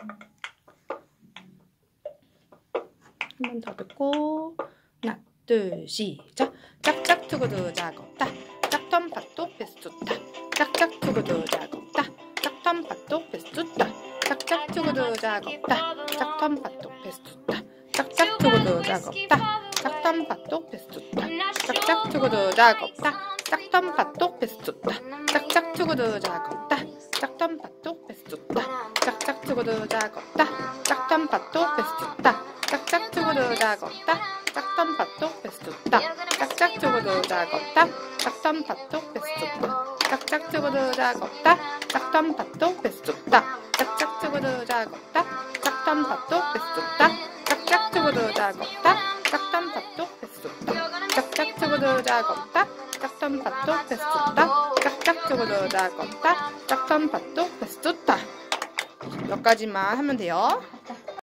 한 번 더 듣고 하나 둘 시작. 짝짝 투구두 작업다. 짝텀 팥도 베스트다. 짝짝 투구두 작업다. 짝텀 팥도 베스트다. 짝짝 투구두 작업다. 짝텀 팥도 베스트다. 짝짝 투구두 작업다. 짝텀 팥도 베스트다. 짝짝 투구두 작업다. 짝텀 팥도 베스트다. 짝짝 투구두 작업다. 짝텀 팥도 베스트다. 짝짝 투구두 작업다. 짝텀 팥도 베스트다. 짝짝 투구두 작업다. 짝텀 팥도 베스트다. 짝짝 투구두 작업다. 짝텀 팥도 베스트다. 짝짝 투구두 작업다. 짝텀 팥도 베스트다. 짝짝 투구두 작업다. 짝텀 팥도 베스트다. 짝짝 투구두 작업다. 짝텀 팥도 베스트다. 짝짝 투구두 작업다. 짝텀 팥도 베스트다. 짝짝 투구두 작업다. 짝텀 팥도 베스트다. 몇 가지만 하면 돼요.